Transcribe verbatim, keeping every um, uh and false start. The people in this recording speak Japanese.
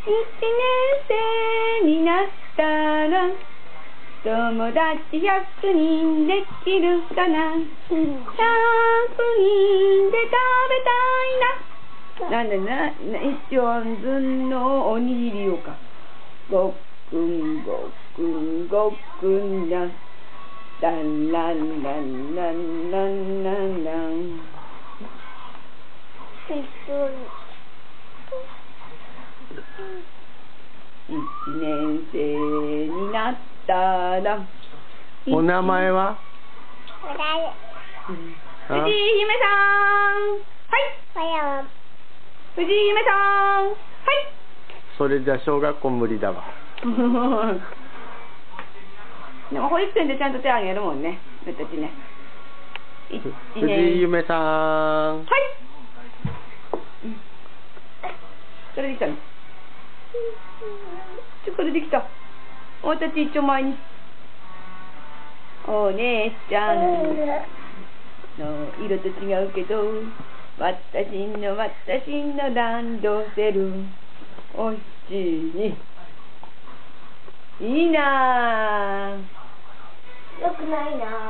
生になったら友達ひゃくにんできるかな。ひゃくにんで食べたいな。なんだな、一応ずんのおにぎりをか。ごっくんごっくんごっくんだ。ランランランランランランラン。一年生になったら。 お名前は？ 藤井夢さん。はい。藤井夢さん。はい。 それじゃ小学校無理だわ。 でも保育園でちゃんと手あげるもんね、俺たちね。 藤井夢さん。 はい。それできたの。ちょ、これできた。俺たち一丁前に。お姉ちゃんの色と違うけど、私の私のランドセル、おいしいに。いいなぁ。 よくないな。